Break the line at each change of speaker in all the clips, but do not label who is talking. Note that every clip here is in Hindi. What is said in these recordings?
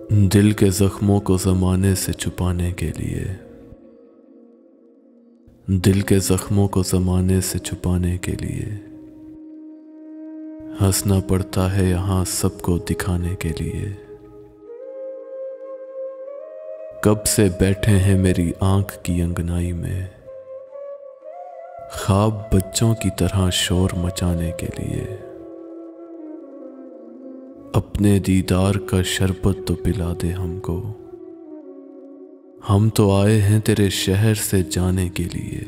दिल के जख्मों को ज़माने से छुपाने के लिए, दिल के जख्मों को ज़माने से छुपाने के लिए हंसना पड़ता है यहाँ सबको दिखाने के लिए। कब से बैठे हैं मेरी आंख की अंगनाई में, ख्वाब बच्चों की तरह शोर मचाने के लिए। अपने दीदार का शरबत तो पिला दे हमको, हम तो आए हैं तेरे शहर से जाने के लिए।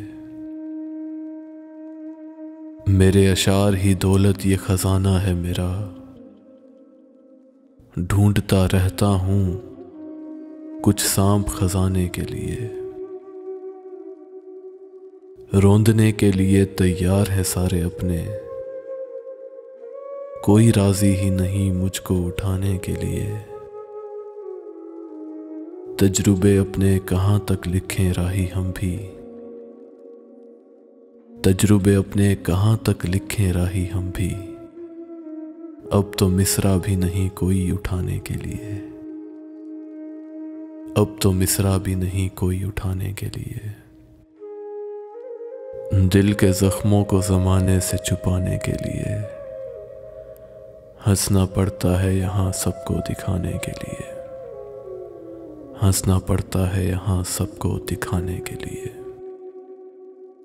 मेरे अशार ही दौलत ये खजाना है मेरा, ढूंढता रहता हूं कुछ सांप खजाने के लिए। रोंदने के लिए तैयार है सारे अपने, कोई राजी ही नहीं मुझको उठाने के लिए। तजुर्बे अपने कहां तक लिखें राही हम भी, तजुर्बे अपने कहां तक लिखें राही हम भी। अब तो मिसरा भी नहीं कोई उठाने के लिए, अब तो मिसरा भी नहीं कोई उठाने के लिए। दिल के जख्मों को ज़माने से छुपाने के लिए हंसना पड़ता है यहाँ सबको दिखाने के लिए, हंसना पड़ता है यहाँ सबको दिखाने के लिए।